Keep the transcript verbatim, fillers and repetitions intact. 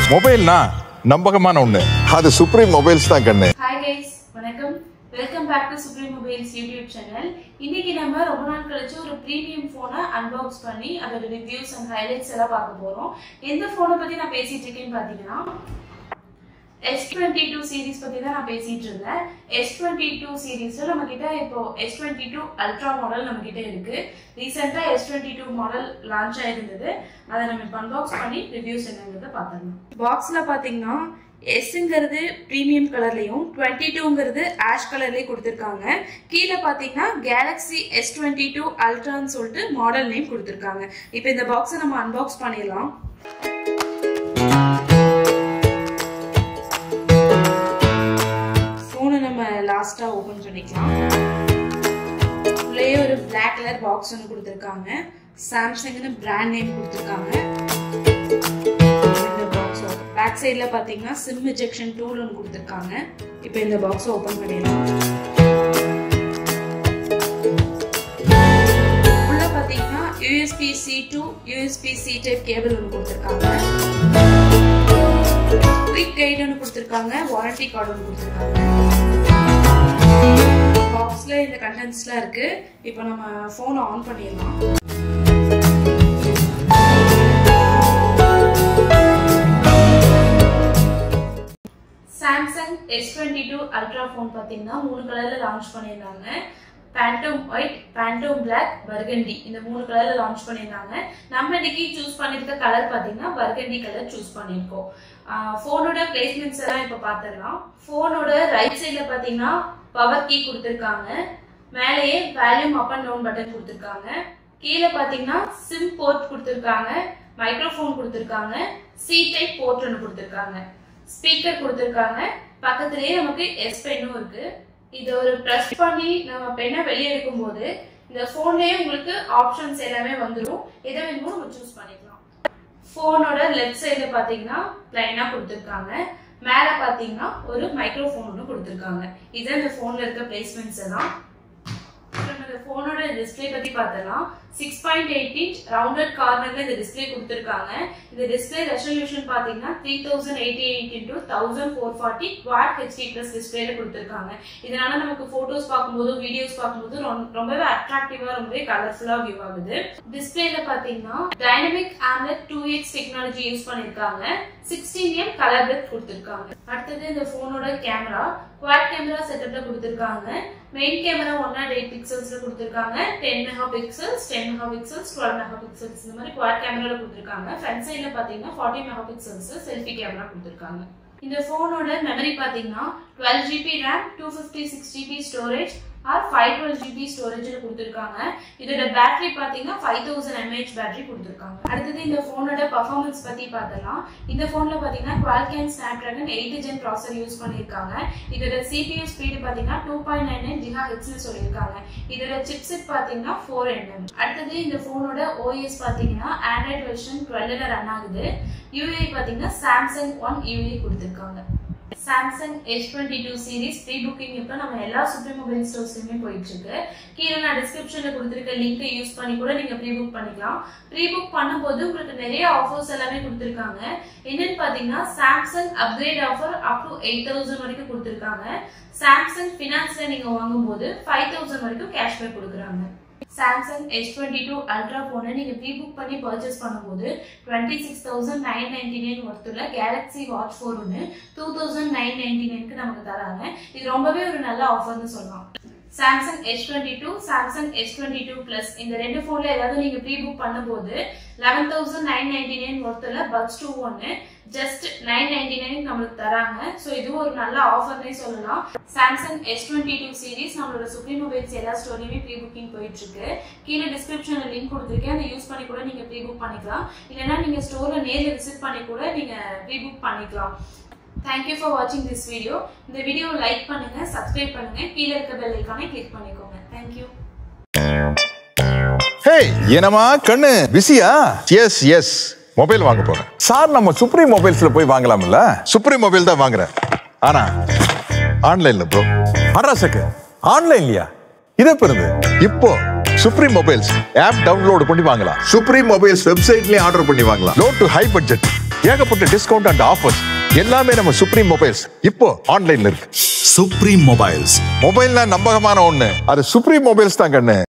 மொபைல்னா நம்பகமான ஒண்ணு, அது சுப்ரீம் மொபைல்ஸ் தான் கண்ணு. ஹாய் கைஸ், வணக்கம். Welcome back to Supreme Mobiles YouTube channel. இன்னைக்கு நம்ம ரொம்ப நாள் கழிச்சு ஒரு பிரீமியம் போனை அன்பாக்ஸ் பண்ணி அதோட ரிவ்யூஸ் அண்ட் ஹைலைட்ஸ் எல்லாம் பார்க்க போறோம். எந்த போனை பத்தி நான் பேசிட்டு இருக்கேன்னு பாத்தீங்கன்னா எஸ் டுவெண்ட்டி டூ சீரீஸ் பத்தி தான் நான் பேசிட்டு இருந்தேன். எஸ் டுவெண்ட்டி டூ சீரீஸ்ல நம்ம கிட்ட இப்போ S twenty two Ultra model நம்ம கிட்ட இருக்கு. ரீசெண்டா S twenty two model launch ஆயிருந்தது. அதை நம்ம இப்போ அன்பாக்ஸ் பண்ணி ரிவ்யூஸ் என்னங்கிறத பார்த்தோம். பாக்ஸ்ல பாத்தீங்கன்னா எஸ்ங்கிறது பிரீமியம் கலர்லயும் டுவெண்ட்டி டூங்கிறது ஆஷ் கலர்லயும் கொடுத்துருக்காங்க. கீழே பாத்தீங்கன்னா கேலக்ஸி எஸ் டுவெண்ட்டி டூ அல்ட்ரான்னு சொல்லிட்டு மாடல் நேம் கொடுத்துருக்காங்க. இப்போ இந்த பாக்ஸை நம்ம அன்பாக்ஸ் பண்ணிடலாம். லாஸ்டா ஓபன் பண்ணிக்கலாம். உள்ளே ஒரு பிளாக் கலர் பாக்ஸ் ஒன்று கொடுத்துருக்காங்க. சாம்சங்னு பிராண்ட் நேம் கொடுத்துருக்காங்க. இந்த பாக்ஸ் பேக் சைட்ல பாத்தீங்கன்னா சிம் இஜெக்ஷன் டூல் ஒன்று கொடுத்துருக்காங்க. இப்போ இந்த பாக்ஸ் ஓபன் பண்ணிடலாம். உள்ள பாத்தீங்கன்னா USB C to USB C type cable ஒன்று கொடுத்துருக்காங்க. குயிக் கைட் ஒன்று கொடுத்துருக்காங்க. வாரண்டி கார்டு ஒன்று கொடுத்துருக்காங்க. பாக்ஸ்ல இந்த கண்டென்ட்ஸ்லாம் இருக்கு. இப்போ நம்ம போனை ஆன் பண்ணிடலாம். Samsung S twenty two Ultra phone பாத்தீங்கன்னா மூணு கலர்ல லான்ச் பண்ணியிருந்தாங்க. Phantom white, phantom black, burgundy இந்த மூணு கலர்ல லான்ச் பண்ணியிருந்தாங்க. நம்ம இன்னைக்கு சூஸ் பண்ணிருக்க கலர் பாத்தீங்கன்னா பர்கண்டி கலர் சூஸ் பண்ணிருக்கோம். போனோட பிளேஸ்மெண்ட்ஸ் எல்லாம் இப்ப பாத்திரலாம். போனோட ரைட் சைட்ல பாத்தீங்கன்னா பவர் கீ கொடுத்திருக்காங்க. மேலேயே volume up and down button கொடுத்திருக்காங்க. கீழே பாத்தீங்கன்னா சிம் போர்ட் கொடுத்திருக்காங்க. மைக்ரோஃபோன் கொடுத்திருக்காங்க. சி டைப் போர்ட் ஒன்று கொடுத்திருக்காங்க. ஸ்பீக்கர் கொடுத்திருக்காங்க. பக்கத்திலேயே நமக்கு எஸ் பென்னும் இருக்கு. இது ஒரு பிரஸ் பண்ணி நம்ம பெண்ணை வெளியே எடுக்கும் போது இந்த போன்லயே உங்களுக்கு ஆப்ஷன்ஸ் எல்லாமே வந்துடும். எதை வேணுமோ நம்ம சூஸ் பண்ணிக்கலாம். போனோட லெஃப்ட் சைடுல பாத்தீங்கன்னா பிளைனா கொடுத்திருக்காங்க. மேல பாத்தீங்கன்னா ஒரு மைக்ரோஃபோன் ஒன்று கொடுத்திருக்காங்க. இதான் இந்த போன்ல இருக்க பிளேஸ்மெண்ட்ஸ் எல்லாம். இந்த போனோட டிஸ்பிளே பத்தி பார்த்தலாம். Six point eight inch rounded கார்னர்ல இந்த டிஸ்பிளே கொடுத்திருக்காங்க. இந்த டிஸ்பிளே ரெசல்யூஷன் பாத்தீங்கன்னா three thousand eighty eight into thousand four forty quad HD plus டிஸ்பிளேல கொடுத்திருக்காங்க. இதனால நமக்கு போட்டோஸ் பார்க்கும்போது வீடியோஸ் பார்க்கும்போது ரொம்பவே அட்ராக்டிவா ரொம்பவே கலர்ஃபுல்லா வியூ ஆகுது. டிஸ்பிளேல பாத்தீங்கன்னா dynamic AMOLED two X technology use பண்ணிருக்காங்க. சிக்ஸ்டீன் எம் கலர் டெப்த் கொடுத்திருக்காங்க. அடுத்தது இந்த போனோட கேமரா குவாட் கேமரா செட்டப்ல கொடுத்திருக்காங்க. Main camera one nought eight பிக்சல்ஸ்ல கொடுத்திருக்காங்க. Ten megapixels, ten megapixels, twelve megapixels இந்த மாதிரி குவாட் கேமரால கொடுத்திருக்காங்க. ஃப்ரண்ட் சைடுல பாத்தீங்கன்னா forty megapixels selfie camera கொடுத்திருக்காங்க. இந்த போனோட மெமரி பாத்தீங்கன்னா twelve GB RAM, two fifty six GB storage or five twelve GB ஸ்டோரேஜ்ல கொடுத்திருக்காங்க. இதோட பேட்டரி பாத்தீங்கன்னா ஃபைவ் தௌசண்ட் எம்ஏஹெச் பேட்டரி கொடுத்திருக்காங்க. அடுத்தது இந்த போனோட பர்ஃபார்மன்ஸ் பத்தி பார்த்தலாம். இந்த போன்ல பாத்தீங்கன்னா Qualcomm Snapdragon eight gen processor use பண்ணிருக்காங்க. இதோட சிபியூ ஸ்பீடு பாத்தீங்கன்னா டூ பாயிண்ட் நைன் நைன் ஜிகாஹெர்ட்ஸ்னு சொல்லியிருக்காங்க. இதோட சிப்செட் பாத்தீங்கன்னா ஃபோர் என்எம். அடுத்தது இந்த போனோட ஓஎஸ் பாத்தீங்கன்னா ஆண்ட்ராய்டு வெர்ஷன் டுவெல்ல ரன் ஆகுது. யூஐ பாத்தீங்கன்னா சாம்சங் ஒன் யூஐ கொடுத்திருக்காங்க. Samsung S twenty two series pre booking இப்போ நம்ம எல்லா சுப்ரீம் மொபைல் ஸ்டோர்ஸ்லயுமே போயிட்டு இருக்கு. கீழே நான் டிஸ்கிரிப்ஷன்ல கொடுத்திருக்க லிங்கை யூஸ் பண்ணி கூட நீங்க ப்ரீ புக் பண்ணிக்கலாம். ப்ரீ புக் பண்ணும்போது உங்களுக்கு நிறைய ஆஃபர்ஸ் எல்லாமே கொடுத்திருக்காங்க. என்னன்னு பாத்தீங்கன்னா Samsung upgrade offer up to eight thousand வரைக்கும் கொடுத்திருக்காங்க. சாம்சங் பினான்ஸ்ல நீங்க வாங்கும் போது ஃபைவ் தௌசண்ட் வரைக்கும் கேஷ்பேக் கொடுக்குறாங்க. Samsung S twenty two Ultra போனை நீங்க ப்ரீ புக் பண்ணி பர்ச்சேஸ் பண்ணும்போது twenty six thousand nine ninety nine ஒருத்துல கேலக்ஸி வாட்ச் ஃபோர் ஒன்று டூ தௌசண்ட் நைன் நைன்டி நைனுக்கு நமக்கு தராங்க. இது ரொம்பவே ஒரு நல்ல ஆஃபர்னு சொல்லலாம். Samsung S twenty two, Samsung S twenty two plus இந்த ரெண்டு போன்ல ஏதாவது நீங்க ப்ரீ புக் பண்ணும்போது eleven thousand nine ninety nine ஒருத்துல பட்ஸ் டூ ஒன்னு ஜஸ்ட் நைன் நைன்டி நைன் நம்மளுக்கு தராங்க. ஸோ இதுவும் ஒரு நல்ல ஆஃபர்னே சொல்லலாம். Samsung S twenty two series நம்மளோட சுப்ரீம் மொபைல்ஸ் எல்லா ஸ்டோர்லையுமே ப்ரீ புக்கிங் போயிட்டு இருக்கு. கீழே டிஸ்கிரிப்ஷன்ல லிங்க் கொடுத்துருக்கேன். அதை யூஸ் பண்ணி கூட நீங்க ப்ரீ புக் பண்ணிக்கலாம். இல்லைன்னா நீங்க ஸ்டோர்ல நேரில் விசிட் பண்ணி கூட நீங்க ப்ரீ புக் பண்ணிக்கலாம். Thank you for watching this video. இந்த வீடியோ லைக் பண்ணுங்க, சப்ஸ்கிரைப் பண்ணுங்க, கீழ இருக்க பெல் ஐகானை கிளிக் பண்ணிக்கோங்க. Thank you. Hey, என்னமா கண்ணு பிஸியா? எஸ் எஸ் மொபைல் வாங்க போறேன். சார் நம்ம சுப்ரீம் மொபைல்ஸ்ல போய் வாங்கலாம்ல? சுப்ரீம் மொபைல் தான் வாங்குறேன். ஆனா ஆன்லைன்ல ப்ரோ. அட்ரஸ்க்கு ஆன்லைன்லயா? இது பெருது. இப்போ சுப்ரீம் மொபைல்ஸ் ஆப் டவுன்லோட் பண்ணி வாங்கலாம். சுப்ரீம் மொபைல்ஸ் வெப்சைட்லயே ஆர்டர் பண்ணி வாங்கலாம். Low to high budget. ஏகப்பட்ட டிஸ்கவுண்ட் அண்ட் ஆஃபர்ஸ் எல்லாமே நம்ம சுப்ரீம் மொபைல்ஸ் இப்போ ஆன்லைன்ல இருக்கு. Supreme mobiles. மொபைல்னா நம்பகமான ஒண்ணு, அது சுப்ரீம் மொபைல்ஸ் தான் கண்ணு.